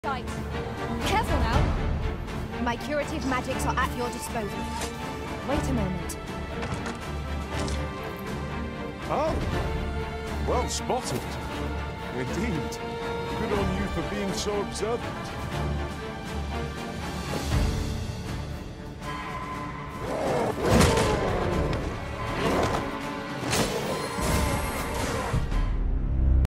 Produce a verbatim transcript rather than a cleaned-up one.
Sight. Careful now. My curative magics are at your disposal. Wait a moment. Oh, well spotted. Indeed. Good on you for being so observant.